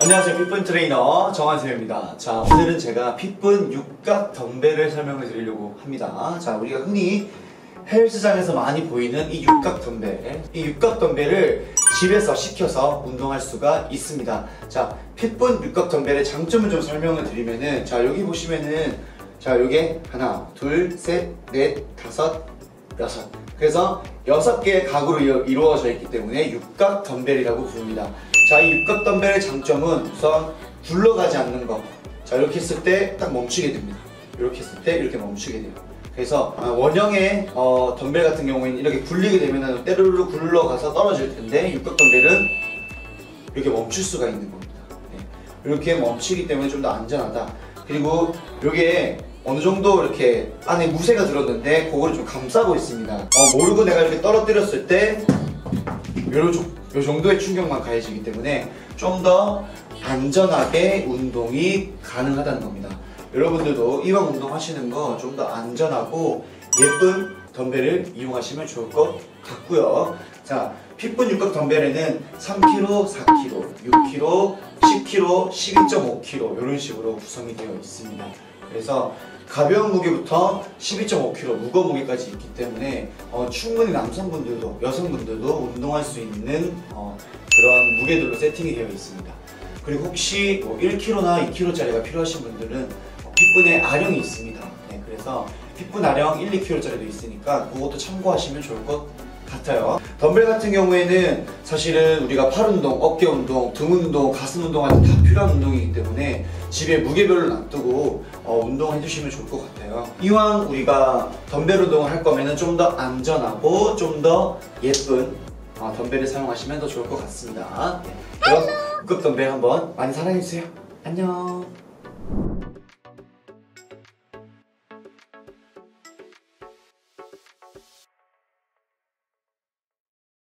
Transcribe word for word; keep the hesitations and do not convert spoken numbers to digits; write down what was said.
안녕하세요. 핏분 트레이너 정한쌤입니다. 자, 오늘은 제가 핏분 육각 덤벨을 설명을 드리려고 합니다. 자, 우리가 흔히 헬스장에서 많이 보이는 이 육각 덤벨, 이 육각 덤벨을 집에서 시켜서 운동할 수가 있습니다. 자, 핏분 육각 덤벨의 장점을 좀 설명을 드리면은, 자, 여기 보시면은, 자, 요게 하나, 둘, 셋, 넷, 다섯, 여섯. 그래서 여섯 개의 각으로 이루어져 있기 때문에 육각 덤벨이라고 부릅니다. 자, 이 육각 덤벨의 장점은 우선 굴러가지 않는 거. 자, 이렇게 했을 때 딱 멈추게 됩니다. 이렇게 했을 때 이렇게 멈추게 돼요. 그래서 원형의 어, 덤벨 같은 경우에는 이렇게 굴리게 되면 때르르 굴러가서 떨어질 텐데, 육각 덤벨은 이렇게 멈출 수가 있는 겁니다. 네. 이렇게 멈추기 때문에 좀 더 안전하다. 그리고 이게 어느 정도 이렇게 안에 무쇠가 들었는데 그거를 좀 감싸고 있습니다. 어, 모르고 내가 이렇게 떨어뜨렸을 때 요 정도의 충격만 가해지기 때문에 좀 더 안전하게 운동이 가능하다는 겁니다. 여러분들도 이왕 운동하시는 거 좀 더 안전하고 예쁜 덤벨을 이용하시면 좋을 것 같고요. 자, 핏분 육각 덤벨에는 삼 킬로그램, 사 킬로그램, 육 킬로그램, 십 킬로그램, 십이 점 오 킬로그램 이런 식으로 구성이 되어 있습니다. 그래서 가벼운 무게부터 십이 점 오 킬로그램 무거운 무게까지 있기 때문에 어, 충분히 남성분들도 여성분들도 운동할 수 있는 어, 그런 무게들로 세팅이 되어 있습니다. 그리고 혹시 뭐 일 킬로그램나 이 킬로그램짜리가 필요하신 분들은 어, 핏분에 아령이 있습니다. 네, 그래서 핏분 아령 일, 이 킬로그램짜리도 있으니까 그것도 참고하시면 좋을 것 같아요. 덤벨 같은 경우에는 사실은 우리가 팔 운동, 어깨 운동, 등 운동, 가슴 운동할 때 다 필요한 운동이기 때문에 집에 무게별로 놔두고 어, 운동을 해주시면 좋을 것 같아요. 이왕 우리가 덤벨 운동을 할 거면 좀 더 안전하고 좀 더 예쁜 어, 덤벨을 사용하시면 더 좋을 것 같습니다. 네. 그럼 육각 덤벨 한번 많이 사랑해주세요. 안녕.